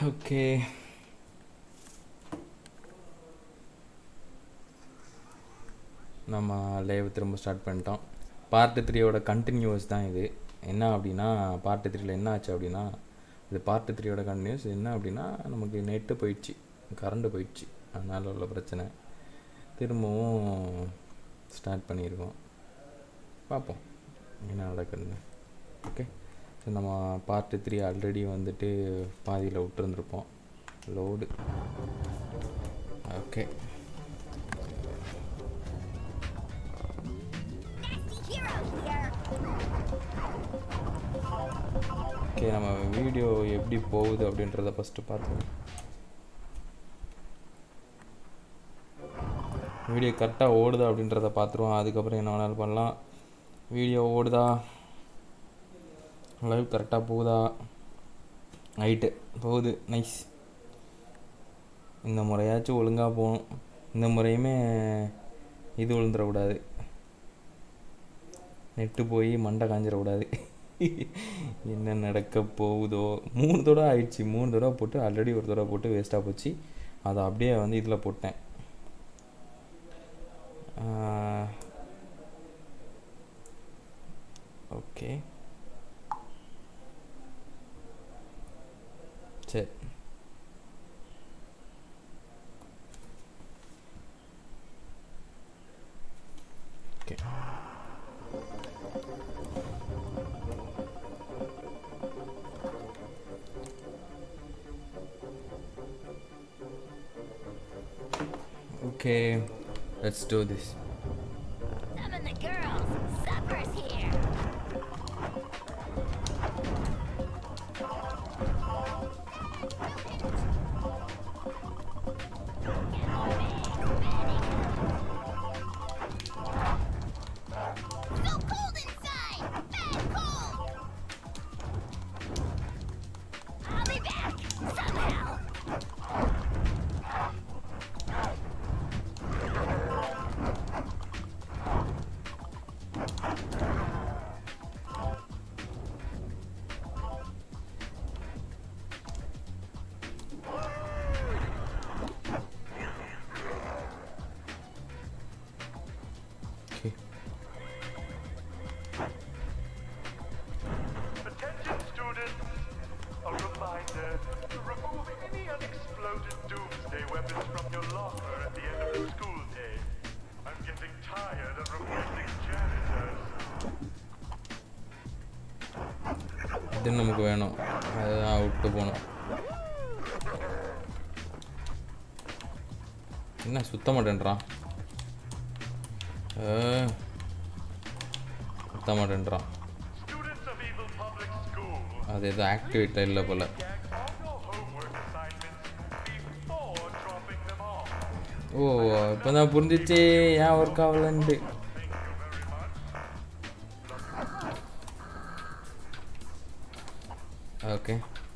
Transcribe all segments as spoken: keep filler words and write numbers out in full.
Okay, நம்ம live திரும்ப start பண்ணிட்டோம். பார்ட் த்ரீயோட கண்டினியூஸ் தான் இது. என்ன அப்படின்னா, பார்ட் த்ரீல என்ன ஆச்சு அப்படின்னா, இது பார்ட் த்ரீயோட கண்டினியூஸ். என்ன அப்படின்னா, நமக்கு நெட்டு போயிடுச்சு, கரண்ட்டு போயிடுச்சு, அதனால் உள்ள பிரச்சனை. திரும்பவும் ஸ்டார்ட் பண்ணியிருக்கோம், பார்ப்போம் என்ன நடக்குதுன்னு. ஓகே, ஸோ நம்ம பார்ட் த்ரீ ஆல்ரெடி வந்துட்டு பாதியில் விட்டுருந்துருப்போம். லோடு. ஓகே, ஓகே நம்ம வீடியோ எப்படி போகுது அப்படின்றத ஃபஸ்ட்டு பார்த்துக்கோங்க. வீடியோ கரெக்டாக ஓடுதா அப்படின்றத பார்த்துருவோம். அதுக்கப்புறம் என்ன வேணாலும் பண்ணலாம். வீடியோ ஓடுதா, லைவ் கரெக்டாக போகுதா? ரைட்டு, போகுது, நைஸ். இந்த முறையாச்சும் ஒழுங்காக போகணும். இந்த முறையுமே இது விழுந்துடக்கூடாது, நெட்டு போய் மண்டை காஞ்சிடக்கூடாது. என்ன நடக்க போகுதோ. மூணு தடவை ஆயிடுச்சு, மூணு தடவை போட்டு ஆல்ரெடி ஒரு தடவை போட்டு வேஸ்ட்டாக போச்சு. அதை அப்படியே வந்து இதில் போட்டேன். ஓகே சரி, okay Okay, let's do this. Summon the girls. Supper's here. So cold inside. Bad cold. I'll be back somehow. Attention students, a reminder to remove any unexploded doomsday weapons from your locker at the end of the school day. I'm getting tired of replacing janitors. இது நமக்கு வேணும், அதுதான் விட்டு போகணும். என்ன சுத்த மாட்டேன்றான், சுத்த மாட்டேன்றான். Students of Evil Public School, அது எதுவும் ஆக்டிவேட்டில் இல்லை போல். get all your homework assignments before dropping them off. ஓ, இப்போ தான் புரிஞ்சிச்சு ஏன் ஒர்க் ஆகலன்ட்டு. Thank you very much. Okay,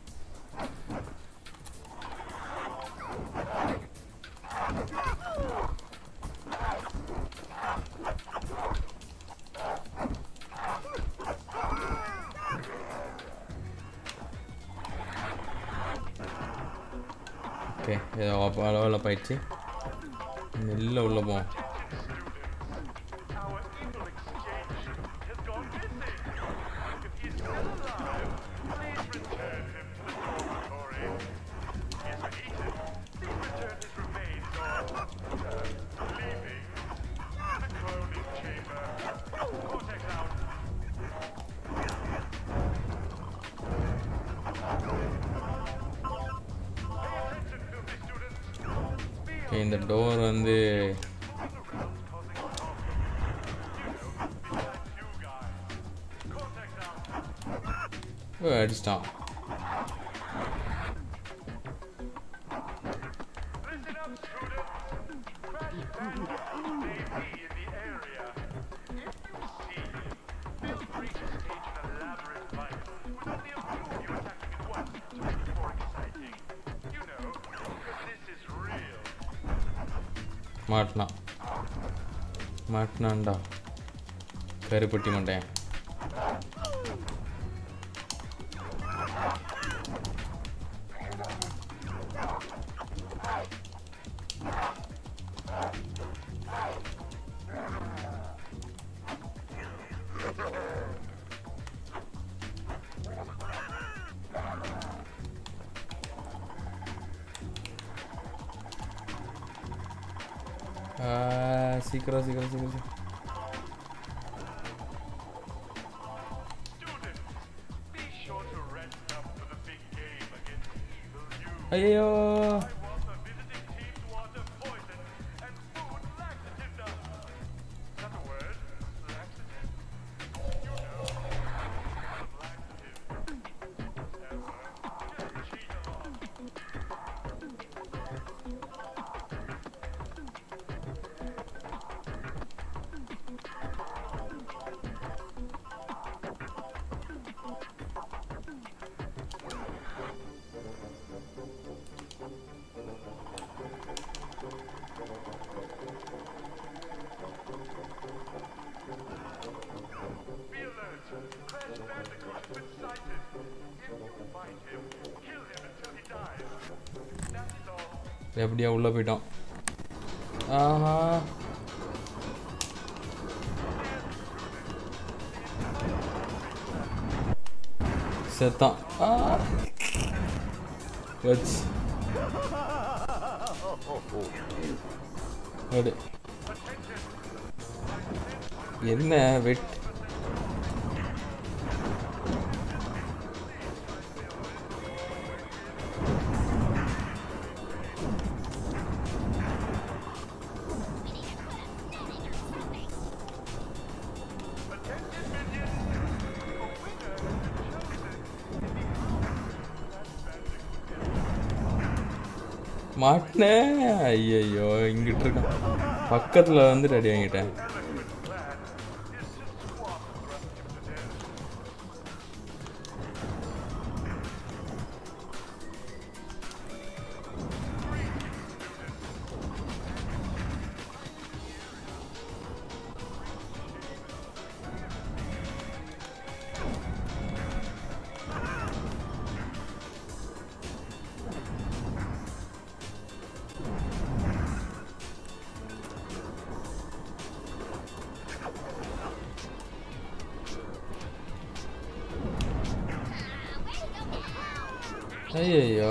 okay ஏதோ அளவில் போயிடுச்சு. மெல்ல உள்ள போவோம். Our evil exchange has gone missing. If he's still alive, please return him to the dormitory. If eaten, please return his remains or uh, leaving the cloning chamber. Cortex out. Pay attention, filthy students. Be okay, இந்த door வந்து அடிச்சிட்டான். Listen up, students. Crash Bandicoot may be in the area. If you see him, feel free to stage an elaborate fight with only a few of you attacking at once to make it more exciting. You know, because this is real. மாட்டினான் மாட்டினான்டா கருப்பட்டி மாட்டேன். சீக்கிரம் சீக்கிரம் சீக்கிரம் ஐயோ எப்படியா உள்ள போயிட்டோம் ஆஹா செத்தான் வச்சு என்ன வெட் மாட்டினேன் ஐயோ இங்கிட்டு இருக்கான் பக்கத்தில் வந்து ரெடி வாங்கிட்டேன் ஐயோ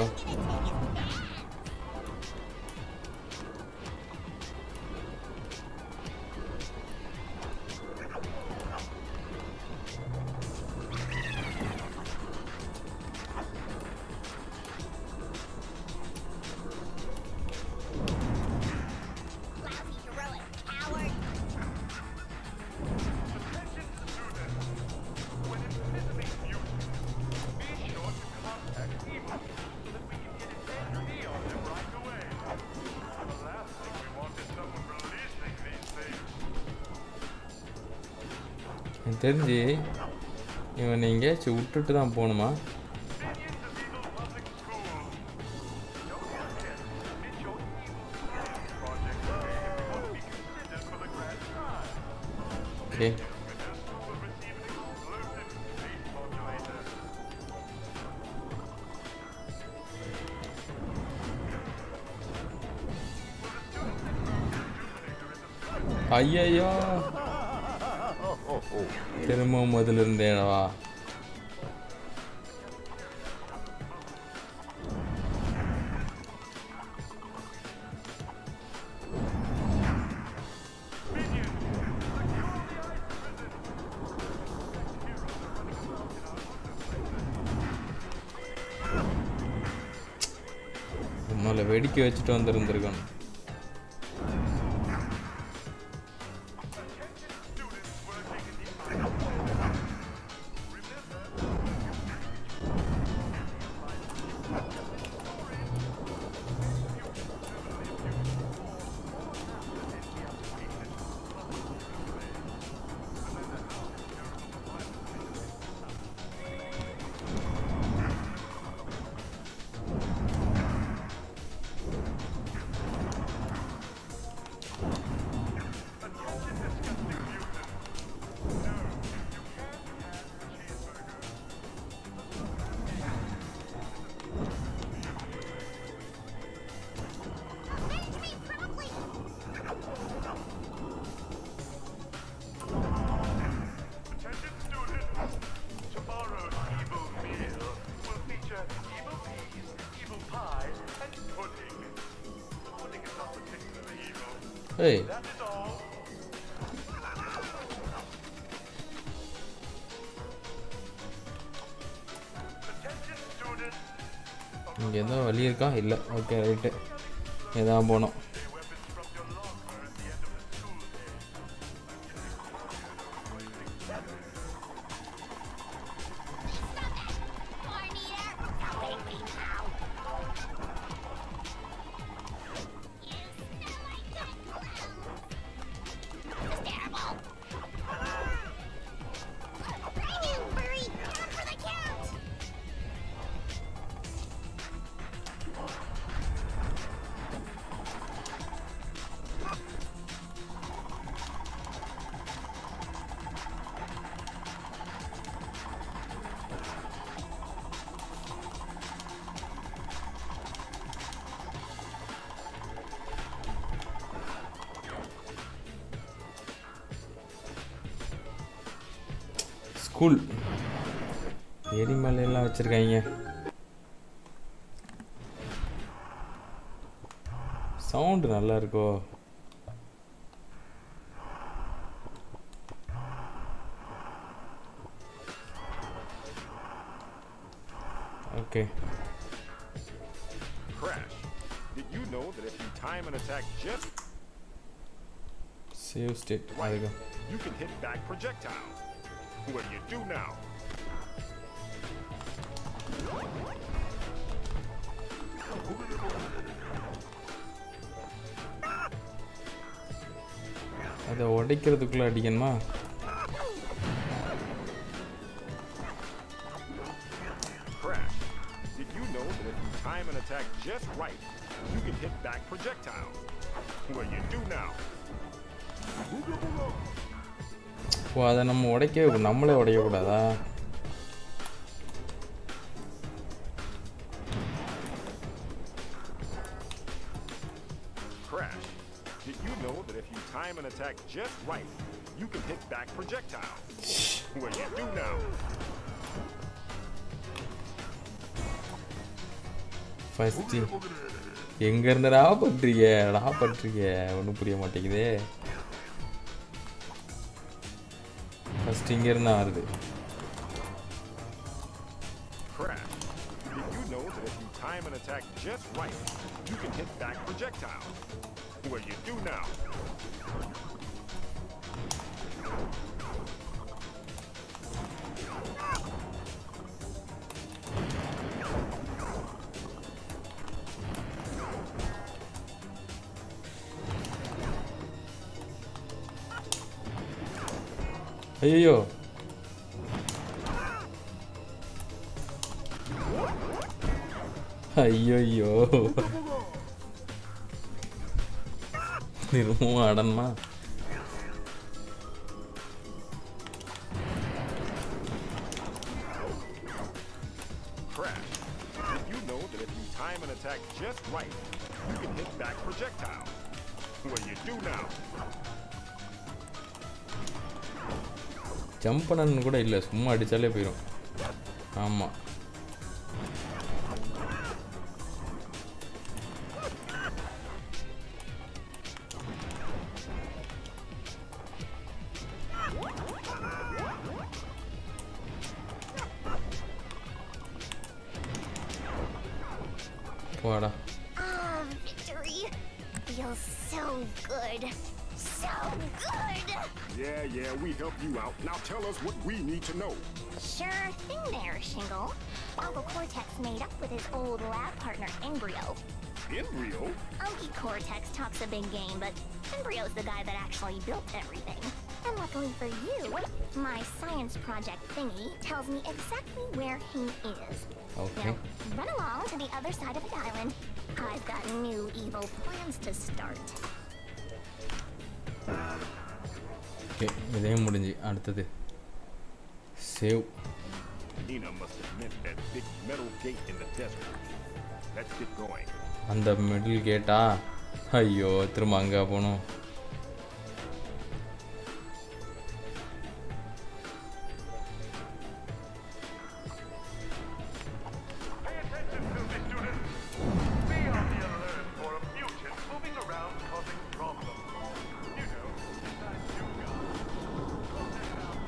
எனக்கு தெரிஞ்சு இவன் எங்கேயாச்சும் விட்டுட்டு தான் போகணுமா ஓகே ஐயோ திரும்பவும் முதல்ல இருந்தேனவா உன்னால வெடிக்க வச்சுட்டு வந்திருந்திருக்கணும் Hey. இங்கே ஏதோ வழி இருக்கா? இல்லை. ஓகே ரைட்டு, இதான் போனோம். ஸ்கூல் எரிமலையெல்லாம் வச்சுருக்காங்க. சவுண்டு நல்லா இருக்கோ? Okay. Crash. Did you know that if you time an attack just save state right, அதுக்கு you can hit back projectile? What do you do now? அதை உடைக்கிறதுக்குள்ளே அடிக்கணுமா? Crash. Did you know that if you time an attack just right, you can hit back projectile? What do you do now? ஓ, அதை நம்ம உடைக்க நம்மளே உடைக்கக்கூடாதா? Crash. Did you know that if you time an attack just right, you can hit back projectile? What do you do now? First எங்கேருந்துடா பண்ணுறீங்க? டா பண்ணுறீங்க ஒன்றும் புரிய மாட்டேங்குதே. ஃபஸ்ட் இங்கேருந்து தான் வருது. Crash. Did you know that if you time an attack just right, you can hit back projectile? What do you do now? ஐயோ, ஐயோ, திரும்பவும் ஆடணுமா? Crash. Did you know that if you time an attack just right, you can hit back projectile? What do you do now? Jump பண்ணணும்னு கூட இல்லை, சும்மா அடித்தாலே போயிடும். ஆமாம், போடா. Ah, victory feels so good. So good. Yeah, yeah, we helped you out. Now tell us what we need to know. Sure thing there, Shingle. Uncle Cortex made up with his old lab partner, Embryo. Embryo? Unky Cortex talks a big game, but Embryo's the guy that actually built everything. And luckily for you, my science project thingy tells me exactly where he is. Okay. Now, run along to the other side of the island. I've got new evil plans to start. Okay, இதே முடிஞ்சு. அடுத்தது save. Nina must have meant that big metal gate in the desert. Let's get going. அந்த middle கேட்டா? ஐயோ, திரும்ப அங்கே போகணும். Pay attention to me, students. Be on the alert for a mutant moving around causing problems. You know, that new guy. Go check it out.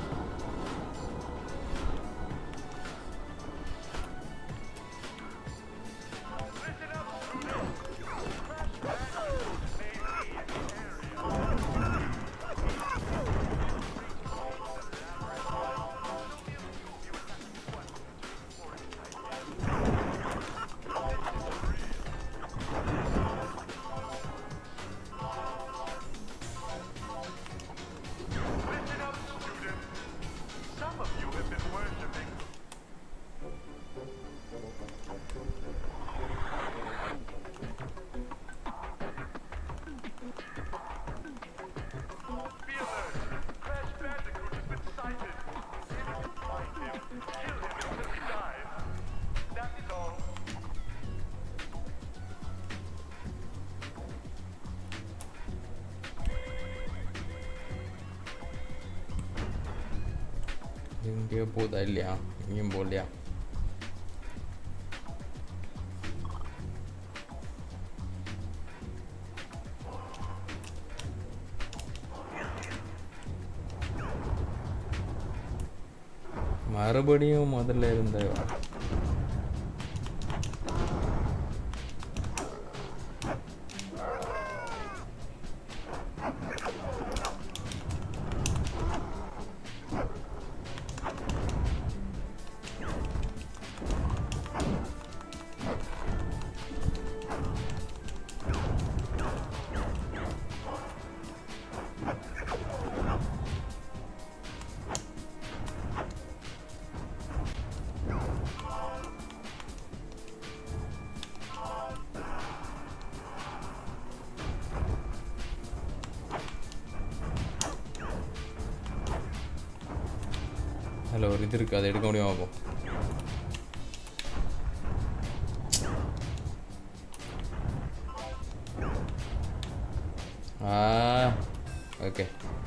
இங்கேயோ போதா இல்லையா? இங்கேயும் போகலையா? மறுபடியும் முதல்ல இருந்த அதில் ஒரு இது இருக்குது, அதை எடுக்க முடியும் ஆகும். ஆ ஓகே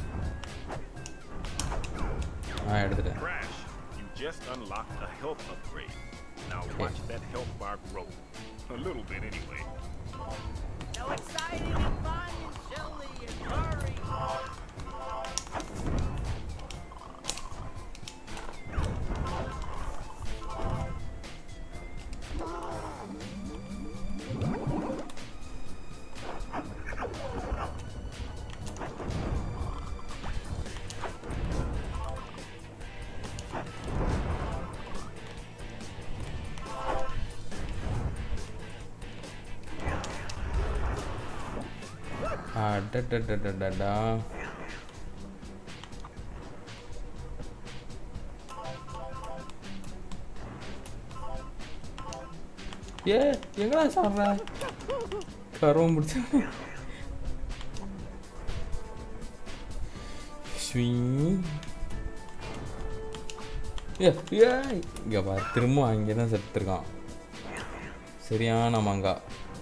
ஆ எடுத்துட்டேன். Crash, you just unlocked a health upgrade. Now watch that health bar grow. A little bit anyway. So exciting and fun and silly and furry. அடடடடடடா. ஏ எங்கடா சாப்பிட்ற? கருவம் பிடிச்ச ஏ இங்கே பாரு, திரும்ப அங்கே தான் செத்துருக்கான். சரியான மங்கா.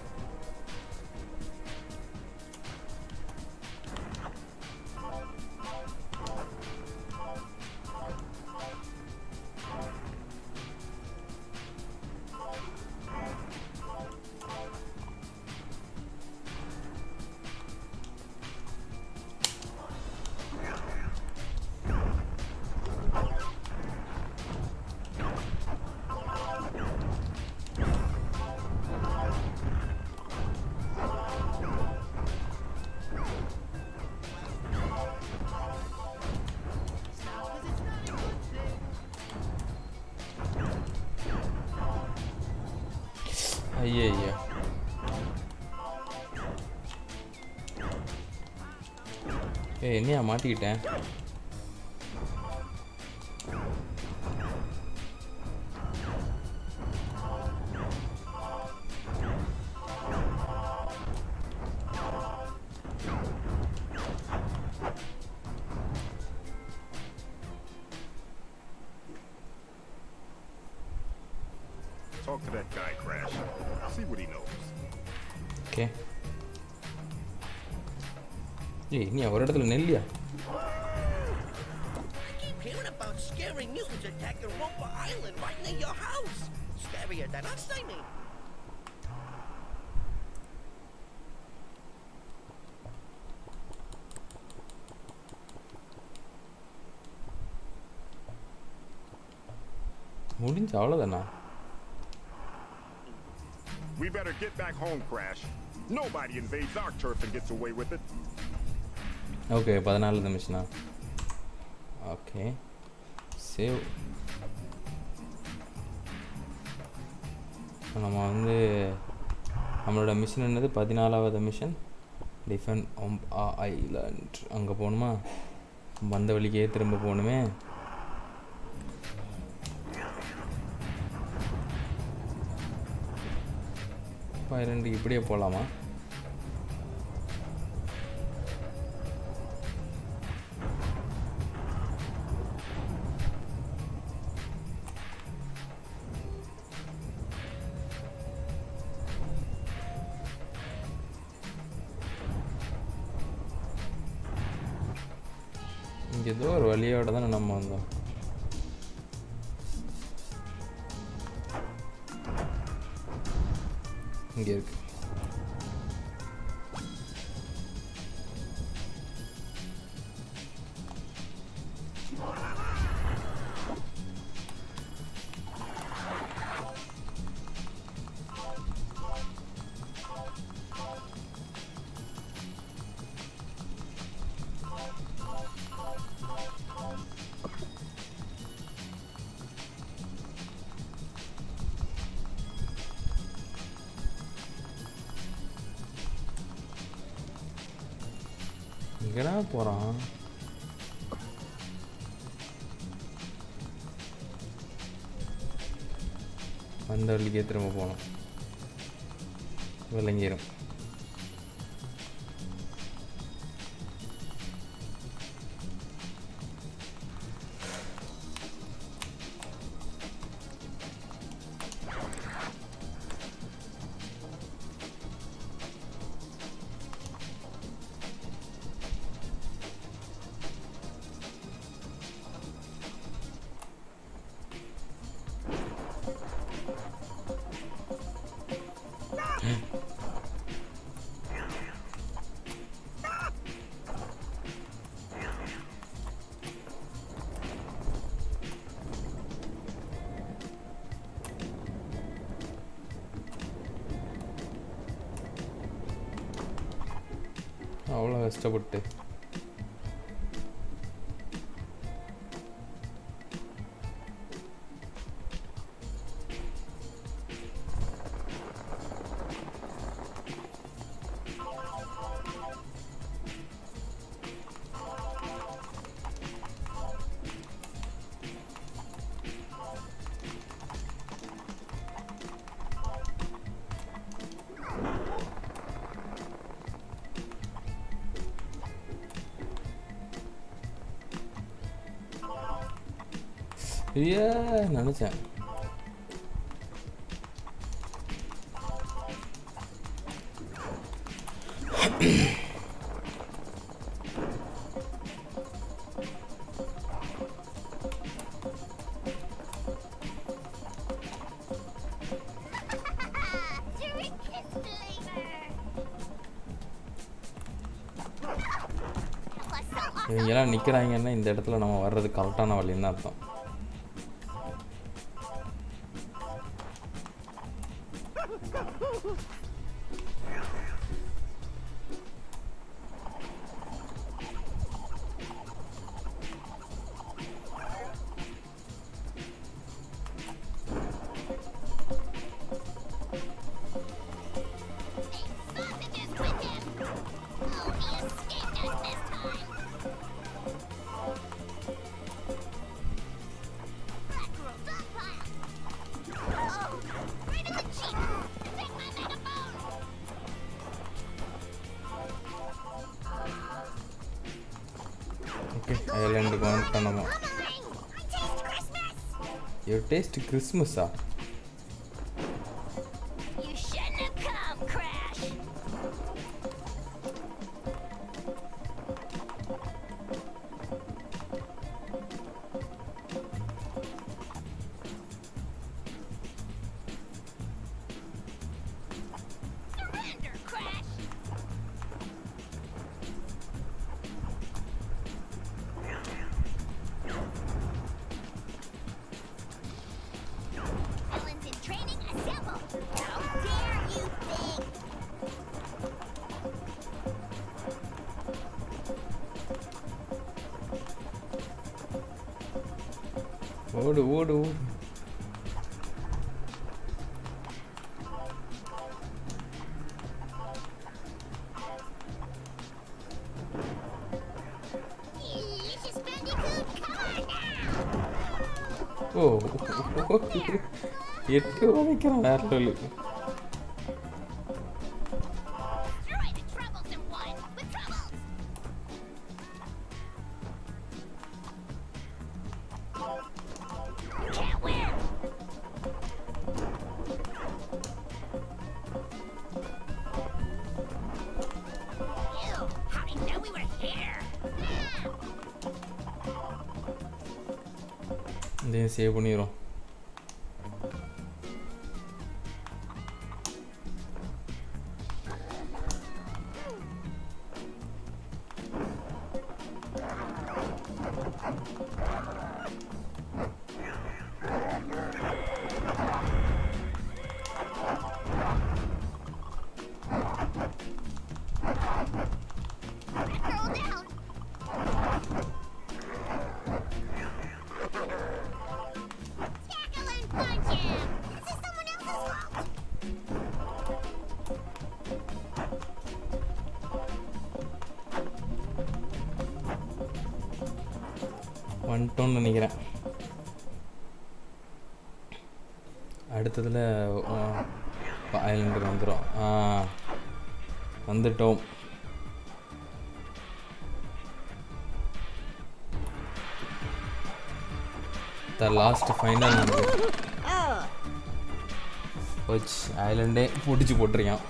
ஐயா ஏ என்னையா மாட்டிக்கிட்டேன்? Talk to that guy, Crash. See what he knows. Okay. ஏய் நீ ஒரு இடத்துல நெல்லியா? I keep hearing about scary mutants attacking Roper Island right near your house. Scarier than us, I mean. முடிஞ்ச அவ்வளோதானா? We better get back home, Crash. Nobody invades our turf and gets away with it. Okay பதினாலு நிமிஷம்னா okay save. நம்ம வந்து நம்மளோட mission என்னது? பதினாலாவது mission defend Om island. அங்கே போகணுமா? வந்த வழிக்கே திரும்ப போகணுமே. ரெண்டு இப்படியே போகலாமா? இங்கே ஏதோ ஒரு வழியோட தானே நம்ம வந்தோம். இங்கே இருக்கு. எங்கடா போகிறான்? அந்த வழிக்கே திரும்ப போகணும். விளங்கிடும். அவ்வளோ கஷ்டப்பட்டு ஐயா நினச்சேன். இவங்கெல்லாம் நிற்கிறாங்கன்னா இந்த இடத்துல நம்ம வர்றது கரெக்டான வழின்னு தான் அர்த்தம். ஐலாண்டுக்கு வந்துட்டோம் நம்ம. யூ டேஸ்ட் கிறிஸ்மஸா? ஓடு ஓடு ஓடு. ஓ எட்டு வைக்கிறான் வேற சொல்லு. இதையும் சேவ் பண்ணிடுறோம். வந்துட்டோம்னு நினைக்கிறேன். அடுத்ததில் ஐலண்டு வந்துடும். ஆ வந்துட்டோம். த லாஸ்ட் ஃபைனல் போச்சு. ஐலண்டே பிடிச்சி போட்டிருக்கான்.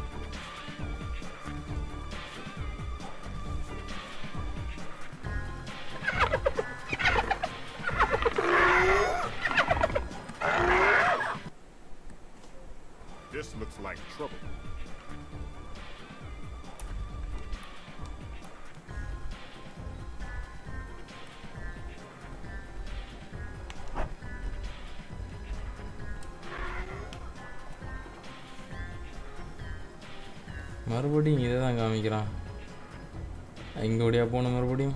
This looks like trouble. மறுபடியும் இதை தான் காமிக்கிறான். இங்கே ஓடியா போகணும் மறுபடியும்.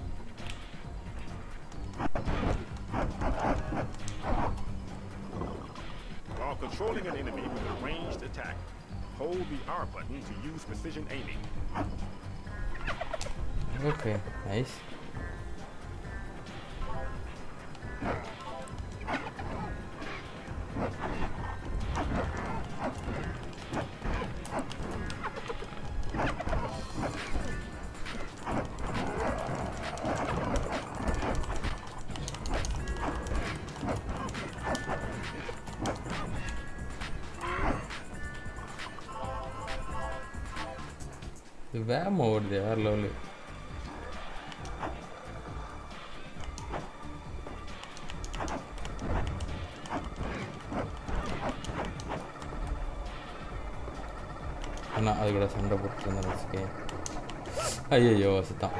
While controlling an enemy with a ranged attack, hold the R button to use precision aiming. Okay, nice. வேகமாக ஓடுது வேறு லெவலு. அண்ணா அது கூட சண்டை போட்டு இருந்தேன் வச்சுக்கே. ஐயோ சுத்தான்.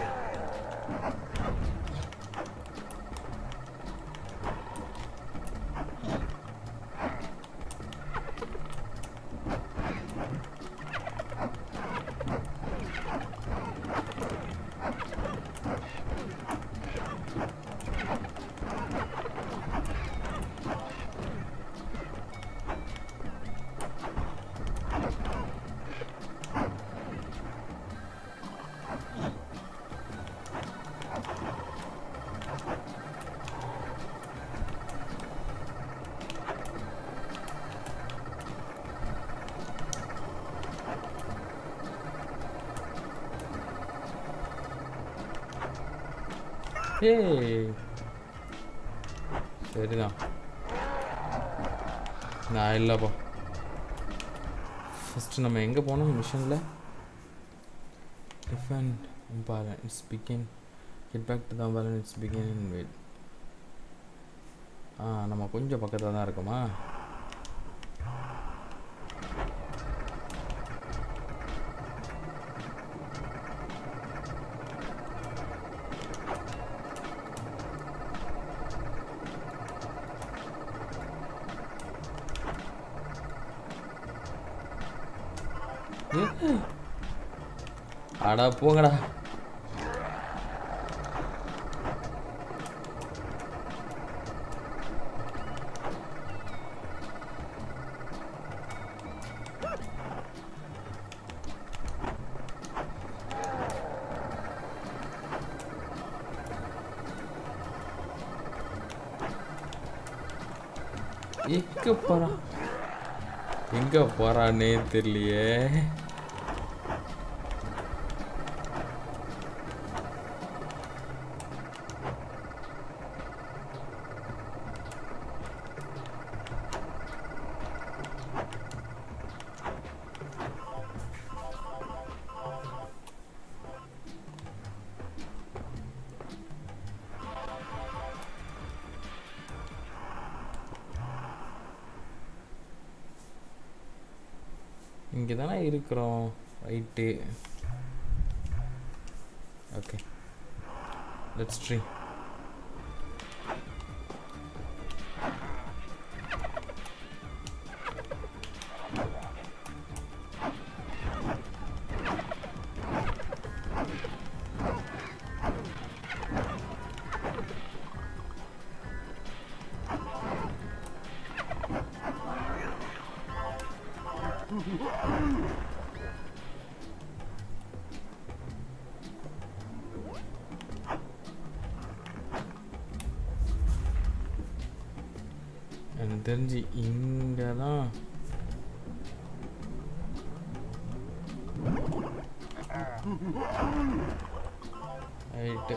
ஏய் சரிதான். நான் இல்லைப்பா. ஃபஸ்ட்டு நம்ம எங்கே போனோம் மிஷனில்? Defend impalan it's begin get back to the impalan it's begin in wait. ஆ நம்ம கொஞ்சம் பக்கத்தில் தான் இருக்கோமா? அடா போங்கடா. எங்க போறான் எங்க போறானே தெரியலையே. இங்கே தானே இருக்கிறோம். ரைட்டு. Okay let's try. எனக்கு தெரிஞ்சு இங்கே தான் ரைட்டு.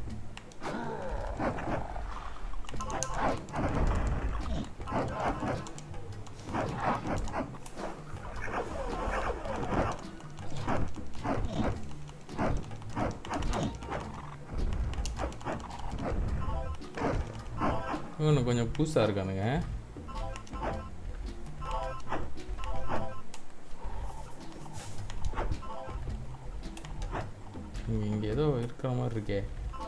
இன்னும் கொஞ்சம் புதுசாக இருக்கானுங்க. இங்கே ஏதோ இருக்கிற மாதிரி இருக்கே.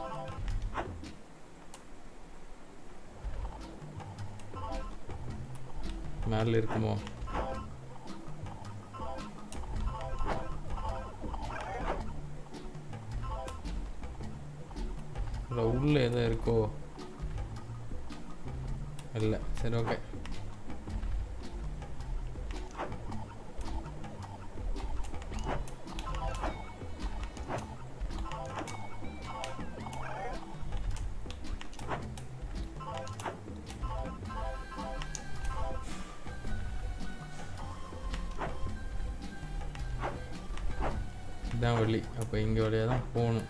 மேலே இருக்குமோ? இல்லை உள்ள எதோ இருக்கோ? இல்லை. சரி, ஓகே. இதான் வழி. அப்போ இங்கே வழியாக தான் போகணும்.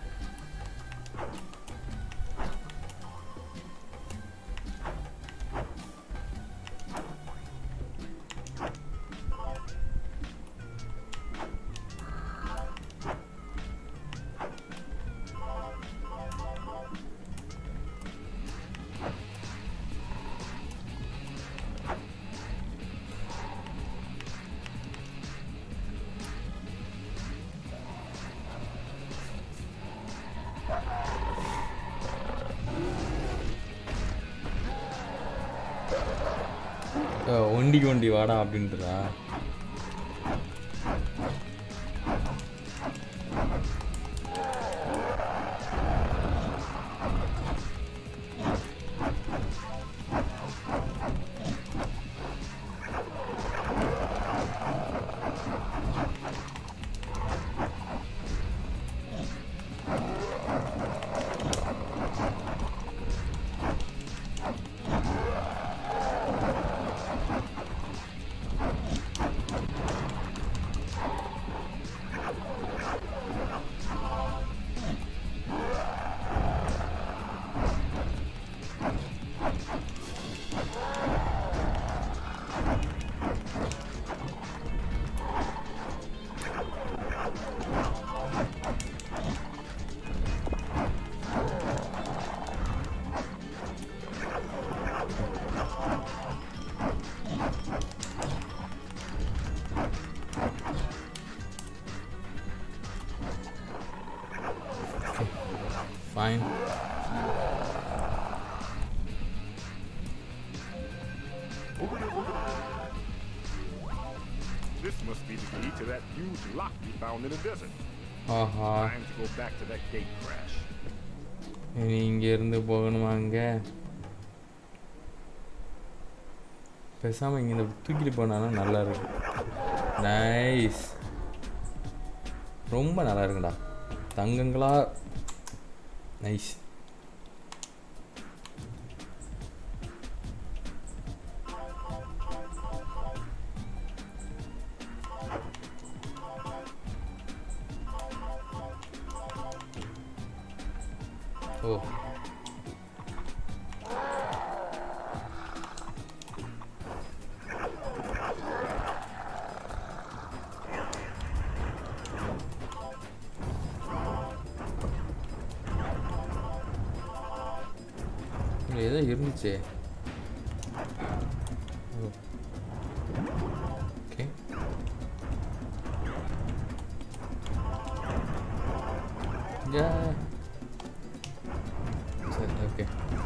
ஒண்டிக்கு ஒண்டி வாடா அப்படின்றதா? Fine. This must be the key to that huge lock we found in the desert. Aha, Time to go back to that gate crash. இனி இங்கே இருந்து போகணுமா? அங்கே பேசாமல் இங்கே இந்த தூக்கிட்டு போனாலும் நல்லா இருக்கு. நைஸ், ரொம்ப நல்லா இருக்குடா தங்கங்களா. நைஸ். ஓ, ஏதோ இருந்துச்சே. ஓகே, சரி, ஓகே.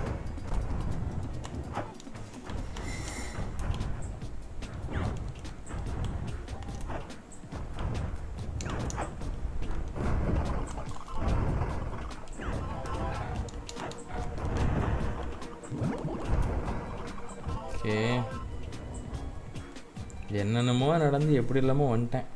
ஓகே, என்னென்னமோ நடந்து எப்படி இல்லாமல் வந்துட்டேன்.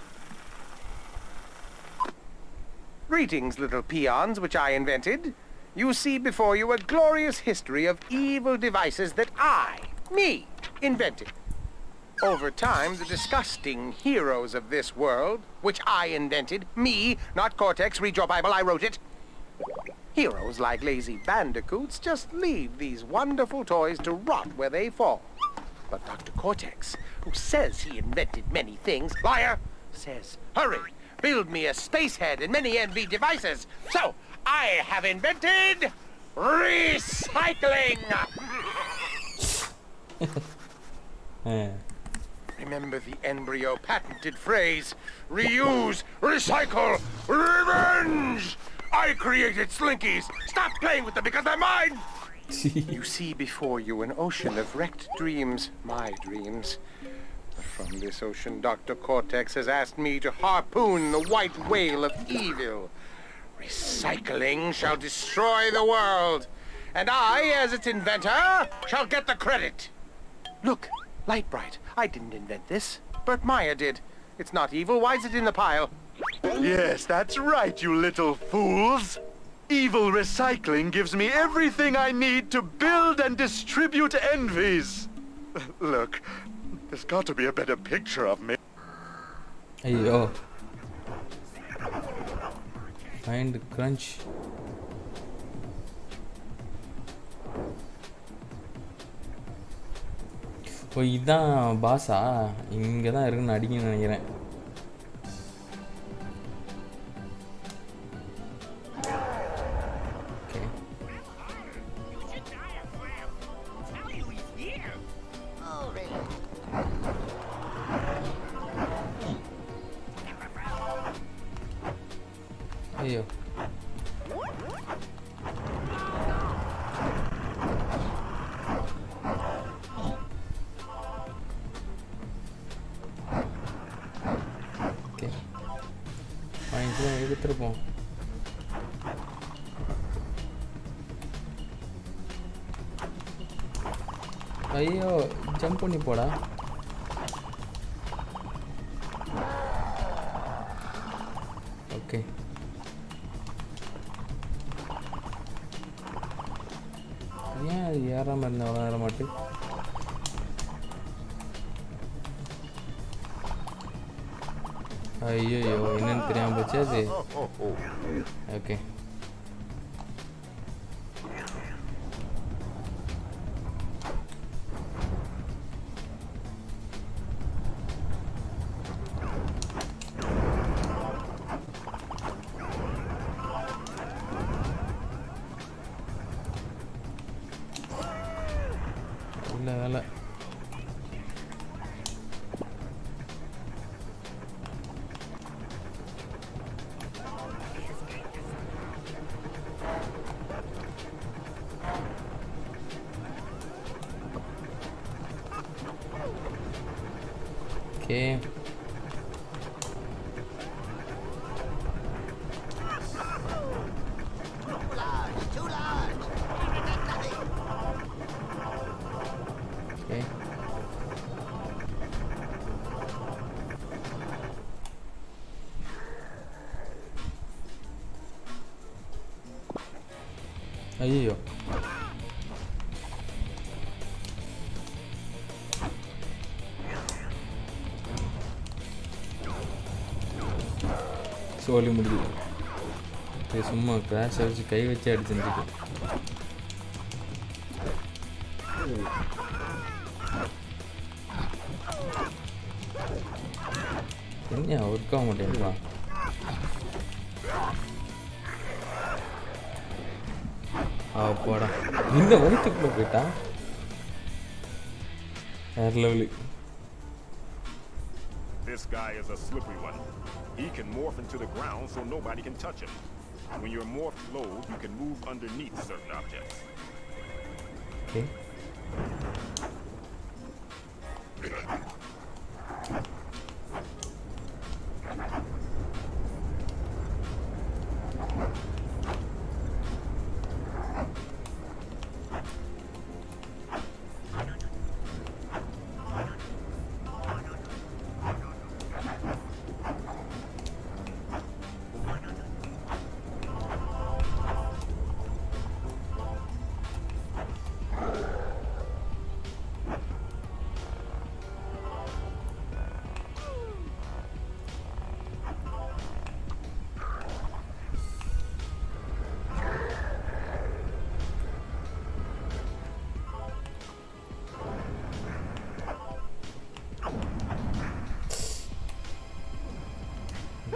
Greetings, little peons which I invented. You see before you a glorious history of evil devices that I, me, invented. Over time, the disgusting heroes of this world, which I invented, me, not Cortex, read your Bible, I wrote it. Heroes like lazy bandicoots just leave these wonderful toys to rot where they fall. But Doctor Cortex, who says he invented many things, liar, says, hurry, build me a space head and many N V devices. So, I have invented recycling! Remember the embryo patented phrase, reuse, recycle, revenge! I created Slinkies! Stop playing with them because they're mine! You see before you an ocean of wrecked dreams, my dreams. But from this ocean, Doctor Cortex has asked me to harpoon the white whale of evil. Recycling shall destroy the world, and I, as its inventor, shall get the credit. Look, Lightbright, I didn't invent this. Bert Meyer did. It's not evil. Why is it in the pile? Yes, that's right, you little fools. Evil recycling gives me everything I need to build and distribute envies. Look, there's got to be a better picture of me. Ayyo. Find crunch. ஓ இதான் பாஸா இங்கே தான் இருக்குன்னு அடிக்கணும்னு நினைக்கிறேன். ஐயோ okay வாங்கிக்கலாம் எடுத்துருப்போம். ஐயோ jump பண்ணி போடா. ஓகே ஏன் அது ஏறாமல் இருந்த வளர மாட்டேன். ஐயோ என்னன்னு தெரியாமல் போச்சு அது. ஓகே இல்லை வேலை. ஓகே ஐயோ சோலி முடியுது. சும்மா கிராஷ் அடிச்சு கை வச்சு அடிச்சுருக்கு. என்ன ஒர்க் ஆக மாட்டேன்றா. போடா இந்த வயிற்றுக்குள்ள போயிட்டா. வேற level. This guy is a slippery one. He can morph into the ground so nobody can touch him. When you're morphed low, you can move underneath certain objects. Okay.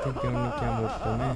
கவனிக்காம விட்டோமே.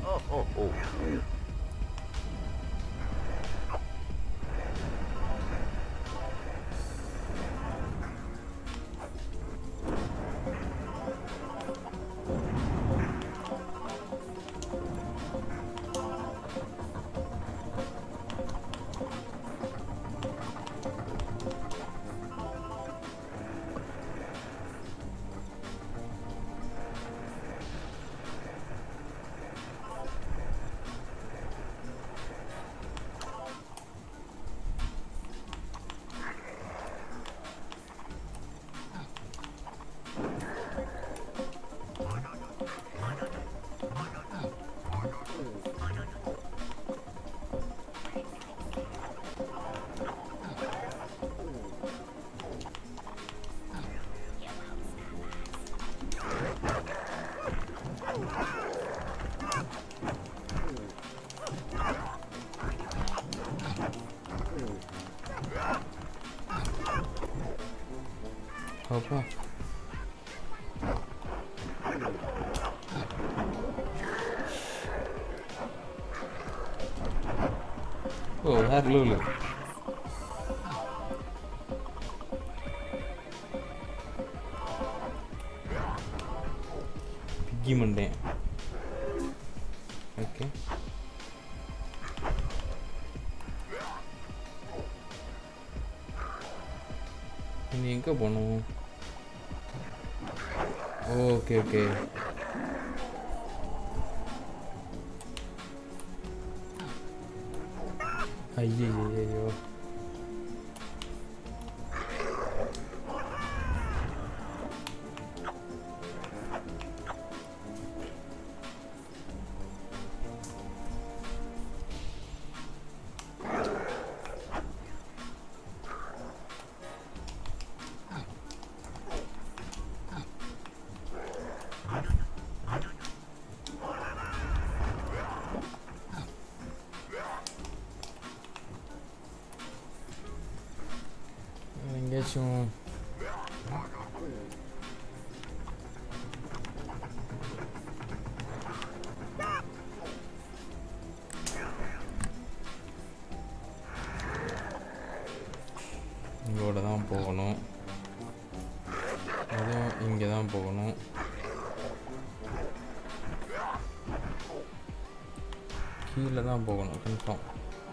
அப்பா ஓ வேற லூலு பிக்கி மண்டேன். ஓகே நீ எங்கே போகணும்? Okay okay ஐயோ ஐயோ எங்கேயாச்சும் இங்கோட தான் போகணும். அதுவும் இங்கே தான் போகணும். கீழே தான் போகணும் கன்ஃபார்ம்.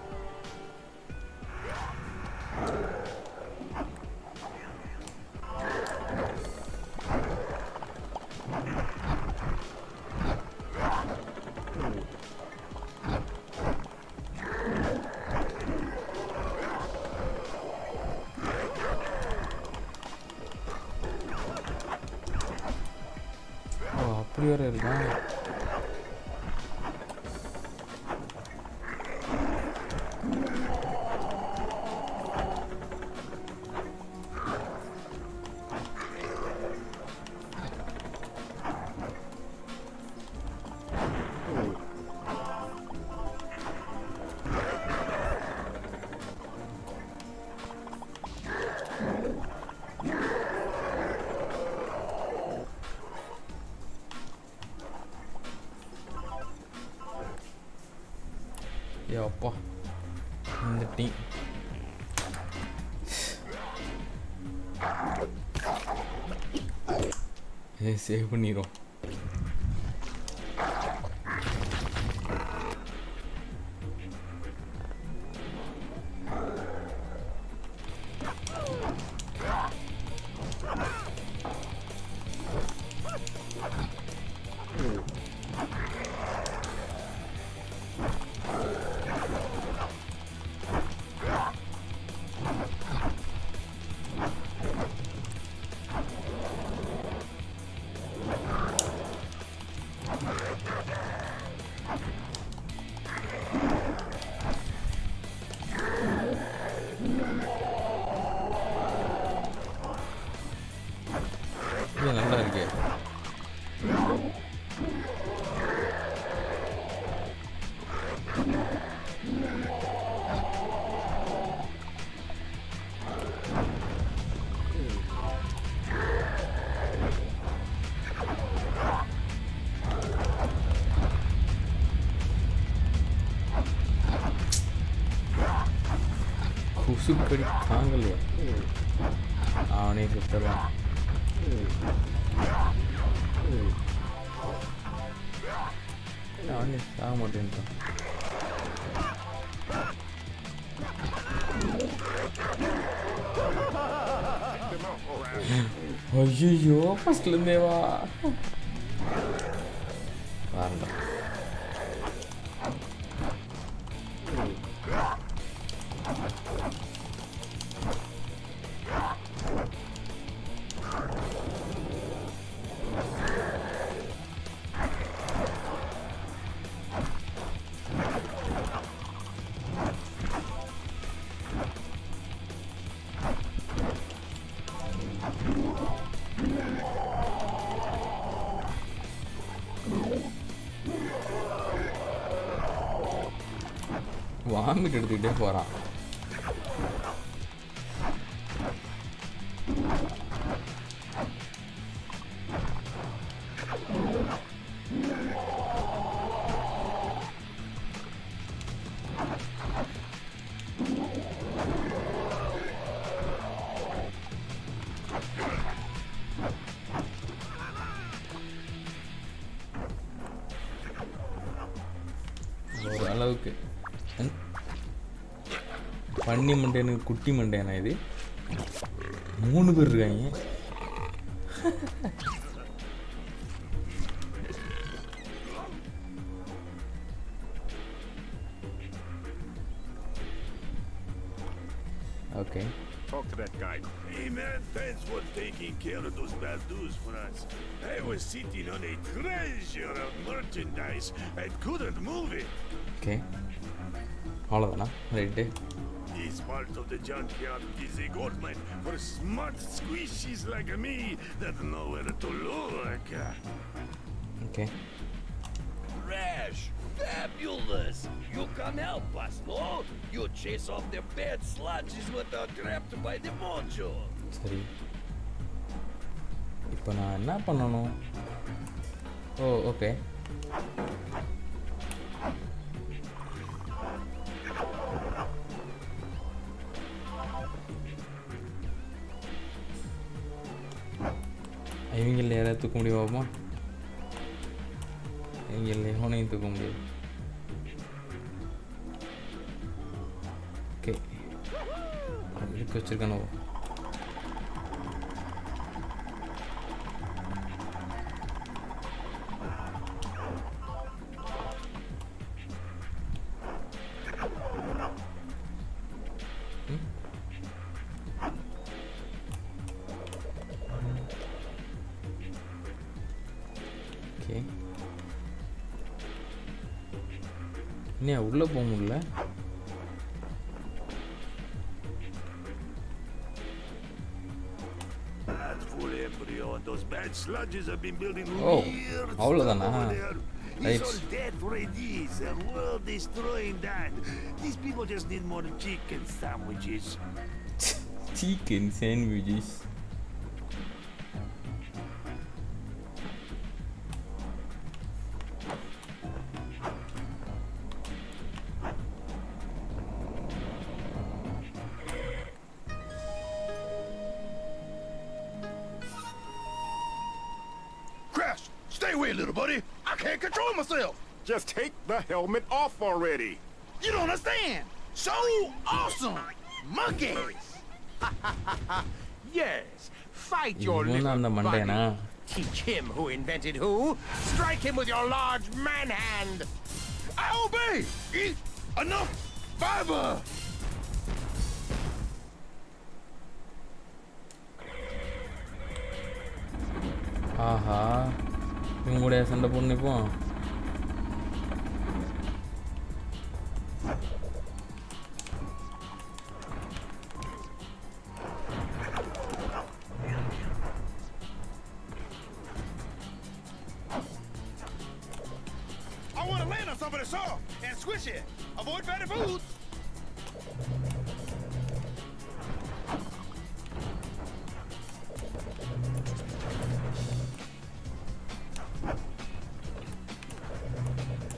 அப்படி வேற இருக்கா? அப்பா இந்த டீ ஏ சேவ் பண்ணிடும். கொசு கடி தாங்கலையா அவனே சுத்தலாம் அவனே சாக மாட்டேன்ட்டான் ஐயோ ஃபர்ஸ்ட்லேருந்தே வா பாருங்க வாமிட் எடுத்துக்கிட்டே போகிறான் ஓரளவுக்கு பண்ணி மண்டேனுக்கு குட்டி மண்டேனா இது மூணு பேர் இருக்காங்க okay Talk to that guy. Hey man, thanks for taking care of those bad dudes for us. I was sitting on a treasure of merchandise and couldn't move it. Okay அவ்வளோதானா right This part of the junkyard is a goldmine for smart squishies like me that know where to look. Okay Rash! Fabulous! You come help us, no? You chase off the bad sludges that are trapped by the mojo. சரி இப்போ நான் என்ன பண்ணணும் ஓ okay இவங்களில் யாராவது தூக்க முடியுமா இவங்களில் எவனையும் தூக்க முடியாது ஓகே இதுக்கு வச்சுருக்கானோ ஓகே இன்னும் உள்ளே போக முடியல That full embryo and those bad sludges have been building Oh, weird அவ்வளோதானா? stuff over there. Right. It's all death rays and world destroying that. These people just need more chicken sandwiches. chicken sandwiches Crash, stay away, little buddy. I can't control myself. Just take the helmet off already. You don't understand. So awesome. Monkeys. Yes, fight your இவன் little அந்த buddy. மண்டையனா Teach him who invented who. Strike him with your large man hand. I obey. Eat enough fiber. ஆஹா இவங்க கூட சண்டை போடணும் இப்போ I want to land on some of the saw and squish it. Avoid fatty foods.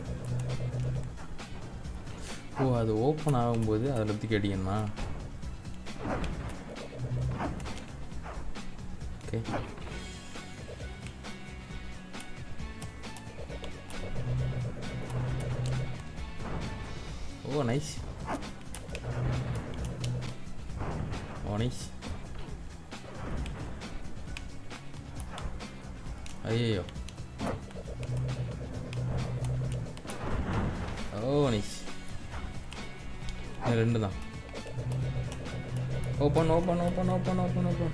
ஓ அது open ஆகும்போது அதில் தூக்கி அடிக்கணுமா ஓகே ஓ நைஸ் ஓ நைஸ் ஐயோ ஓ நைஸ் ரெண்டு தான் open open open open open open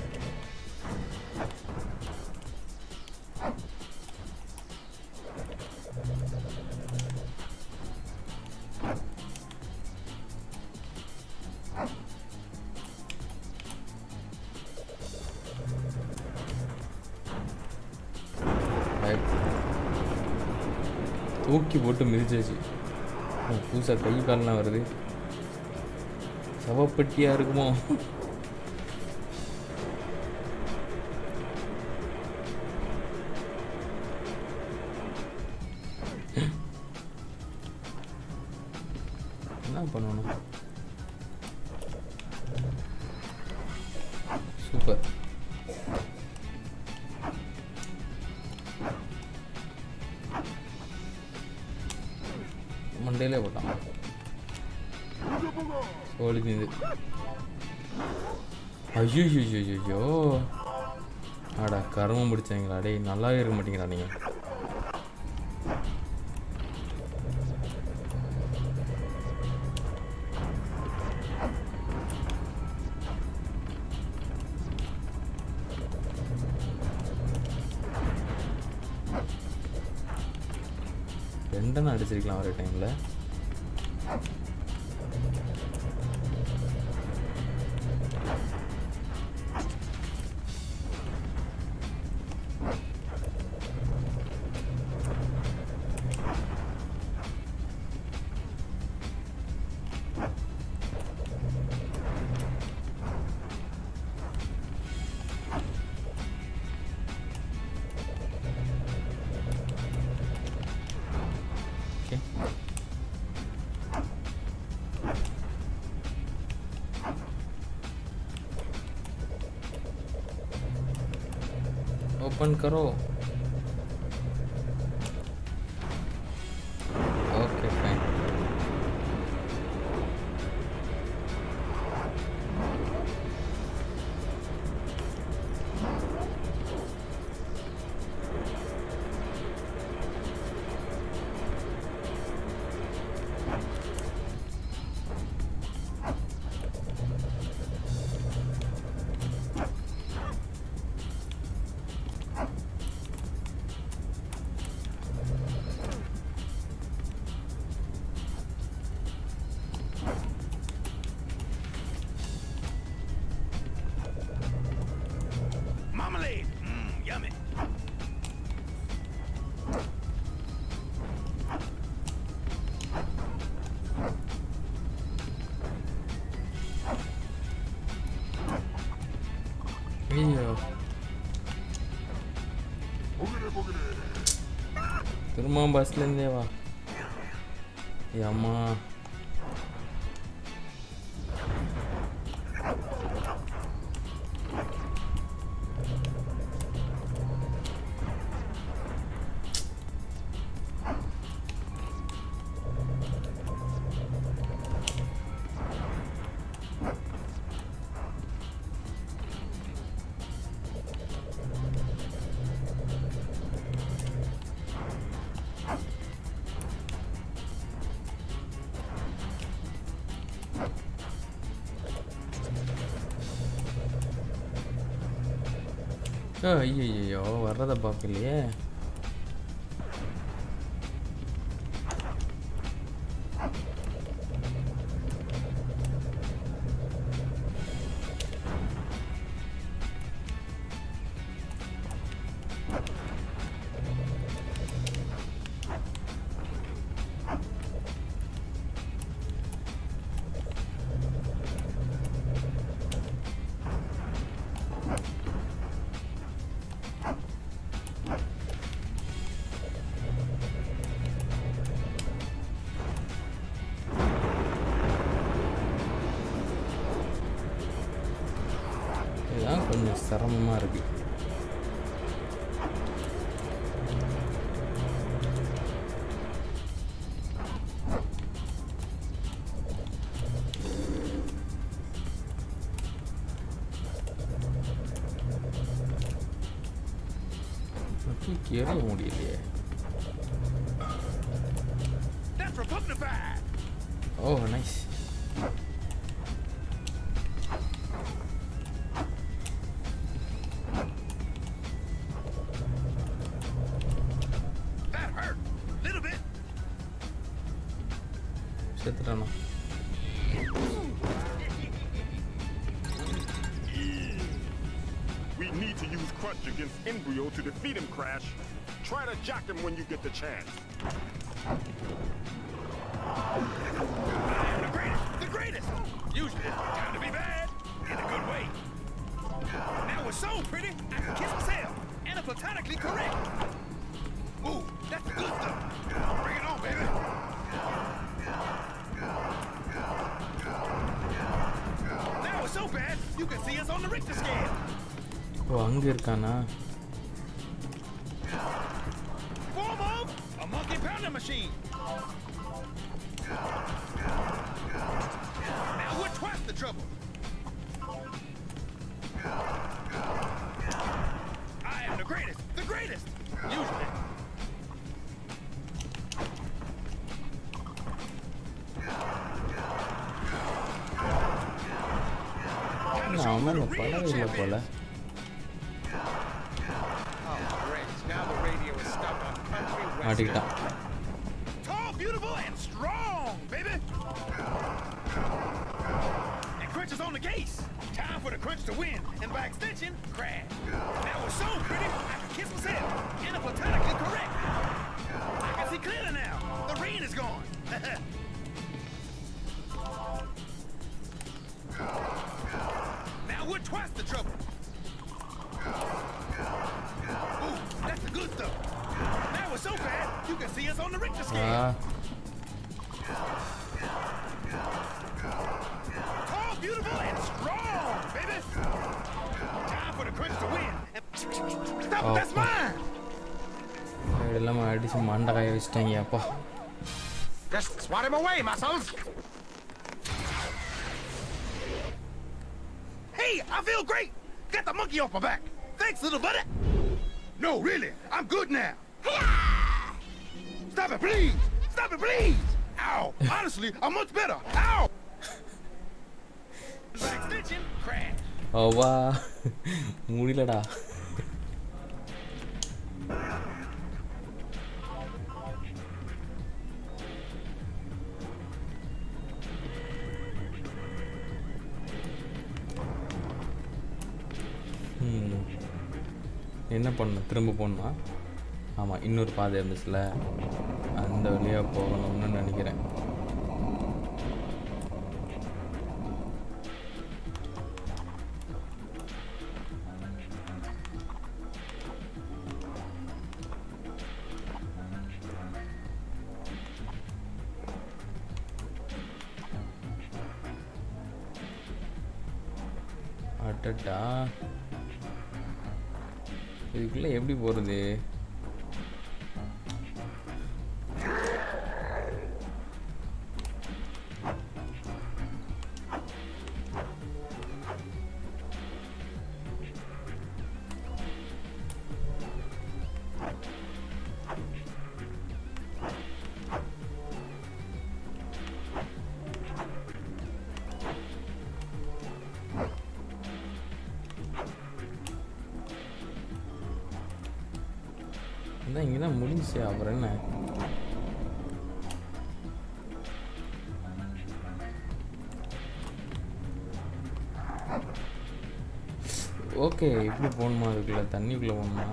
தூக்கி போட்டு மிதிச்சாச்சு. புதுசாக கை கால்லாம் வருது. சவப்பட்டியா இருக்குமோ? என்ன பண்ணணும்? சூப்பர். மண்டையிலே போட்டான். ஒளிது. ஐயோ ஐயோ ஐயோ, ஆடா கருமம் பிடிச்சாங்களா? டேய் நல்லாவே இருக்க மாட்டேங்கிறா நீங்கள். ரெண்டனை அடிச்சிருக்கலாம் ஒரு டைமில். ओपन करो. Okay fine. திரும்ப பஸ்லேருந்தே வா. அம்மா ஐயோ வர்றதை பார்க்கலையே. கொஞ்சம் சிரமமாக இருக்குது. தூக்கி எறிய முடியலையே. ஓ நைஸ். செத்துட்டானா? We need to use Crunch against Embryo to defeat him, Crash. Try to jock him when you get the chance. The greatest! The greatest! Usually, time to be bad in a good way. Now we're so pretty, I can kiss myself. And I'm platonically correct. Ooh, that's the good stuff. Bring it on, baby. Now we're so bad, you can see us on the Richter scale. ஓ அங்க இருக்கானா? Form of a monkey pounder machine. Now we're twice the trouble. I am the greatest, the greatest. Usually. நான் மேல படவே இல்லை போல. மாட்டிக்கிட்டான். Tall, beautiful, and strong, baby. And Crunch is on the case. Time for the Crunch to win, and by extension, Crash. Now we're so pretty, I can kiss myself, and I'm platonically correct. I can see clearly now. The rain is gone. Now we're twice the trouble. Ooh, that's the good stuff. Now we're so bad, you can see us on the Richter scale. Ah. Tall, beautiful, and strong, baby. Time for the Crunch to win. Stop it, that's mine. இதெல்லாம் அடிச்சு மண்டை காய வச்சிட்டாங்க அப்பா. Just swat him away, muscles. Hey, I feel great. Got the monkey off my back. Thanks, little buddy. No, really, I'm good now. Stop it, please. Stop it, please. Ow. Honestly, I'm much better. Ow. By extension, Crash. Oh wow. முடியலடா. என்ன பண்ண திரும்ப போகணுமா? ஆமாம், இன்னொரு பாதை இருந்துச்சுல, அந்த வழியாக போகணும்னு நினைக்கிறேன். அடடா, இதுக்குள்ள எப்படி போறது? இங்கே தான் முடிஞ்சிச்சு, அப்புறம் என்ன? ஓகே, இப்படி போகணுமா? அதுக்குள்ள தண்ணிக்குள்ளே போகணுமா?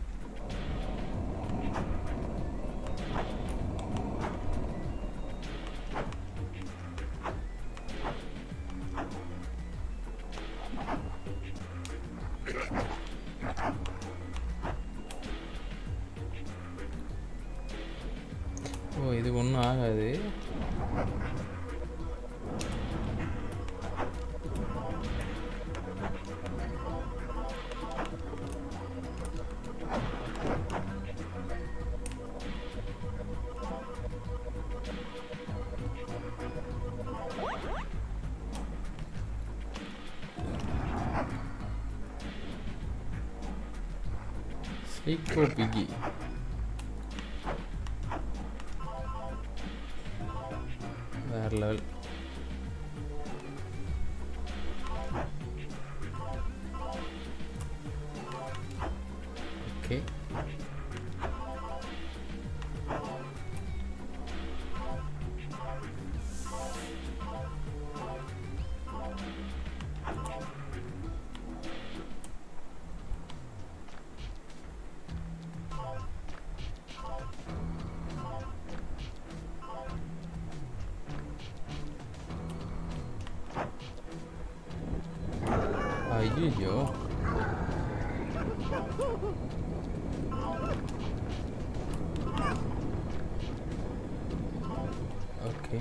ஓ, இது ஒன்றும் ஆகாது. Eco Piggy. வேற லெவல். ஓகே ஐயோ ஓகே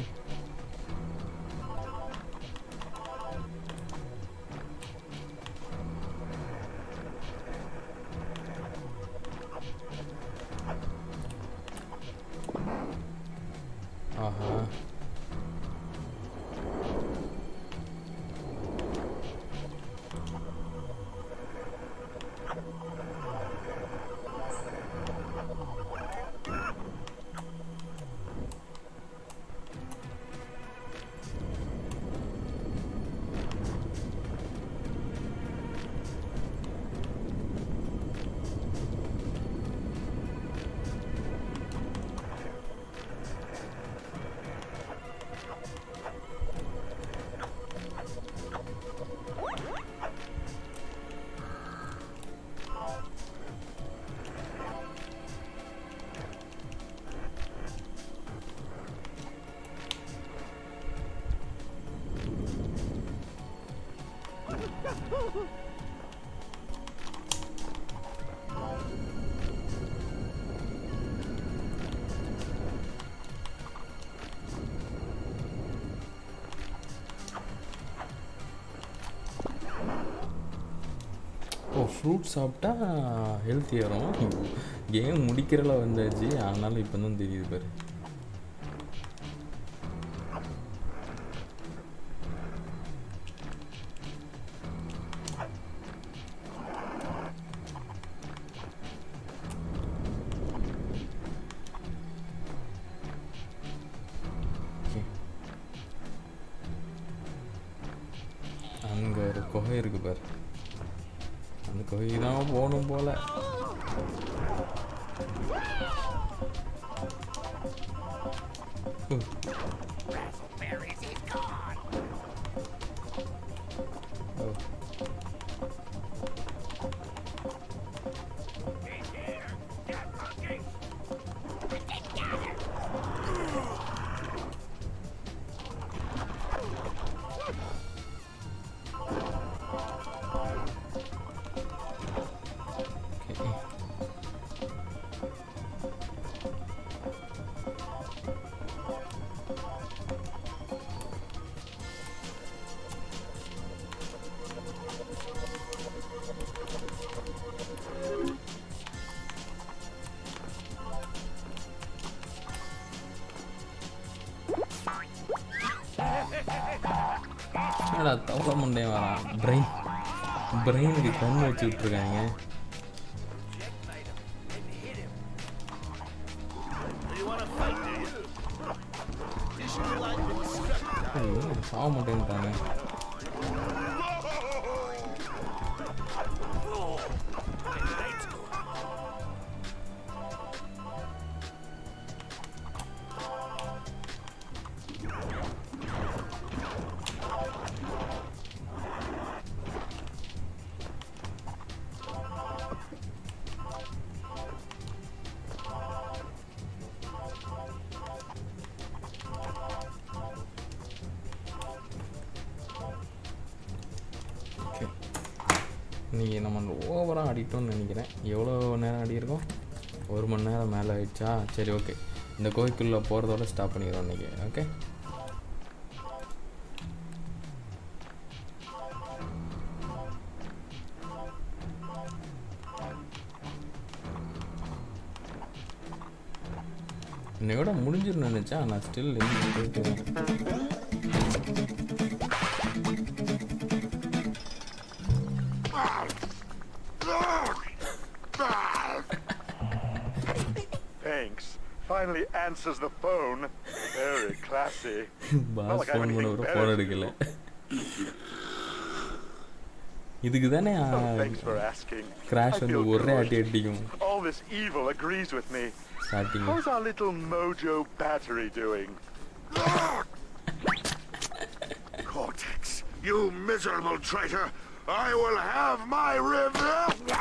ஆஹா ஓ ஃப்ரூட் சாப்பிட்டா ஹெல்த் ஏறும். கேம் முடிக்கிறல வந்தாச்சு, ஆனாலும் இப்போ தான் தெரியுது பாரு. அங்கே ஒரு குகை இருக்கு பாரு, அந்த குகை தான் போகணும் போல. என்னடா தவளை மண்டே வரான். பிரெயின் பிரெயினுக்கு கண் வச்சு விட்டுருக்காங்க. சாக மாட்டேன்ட்டாங்க. இன்றைக்கி நம்ம ஓவராக ஆடிட்டோம்னு நினைக்கிறேன். எவ்வளோ நேரம் ஆடியிருக்கோம்? ஒரு மணி நேரம் மேலே ஆயிடுச்சா? சரி, ஓகே. இந்த கோயிலுக்குள்ளே போகிறதோட ஸ்டாப் பண்ணிக்கிறோம் இன்றைக்கி. ஓகே, இன்னையோட முடிஞ்சிருன்னு நினச்சா, நான் ஸ்டில் எங்கே போயிட்டு finally answers the phone. Very classy. Not boss like I have phone பண்ண anything ஒரு better ஃபோன் to எடுக்கல. do. இதுக்கு தானே Oh, thanks for asking. Crash I வந்து feel ஒரே good. அடி அடிக்கும் All this evil agrees with me. Starting. How's our little mojo battery doing? Cortex, you miserable traitor! I will have my revenge!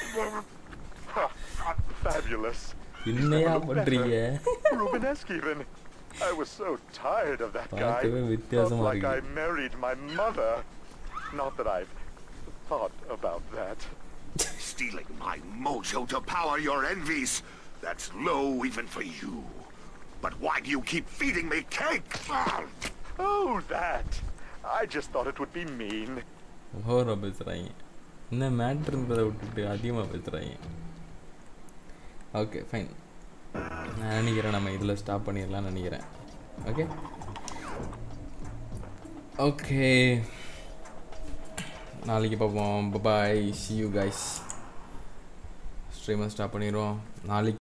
Fabulous. என்னையா Never looked பண்றீங்க? better. Rubenesque even. I was so tired of that guy. பார்க்கவே Felt வித்தியாசமா like I இருக்கு. married my mother. Not that I've thought about that. Stealing my mojo to power your envies. That's low even for you. But why do you keep feeding me cake? Oh, that. I just thought it would be mean. ஓவரா பேசுறாங்க. என்ன மேட்ருன்றதை விட்டுட்டு அதிகமாக பேசுறாங்க. Okay fine. நான் நினைக்கிறேன் நம்ம இதில் ஸ்டாப் பண்ணிடலாம்னு நினைக்கிறேன். ஓகே ஓகே நாளைக்கு பார்ப்போம். Bye, see you guys. ஸ்ட்ரீமை ஸ்டாப் பண்ணிடுவோம் நாளைக்கு.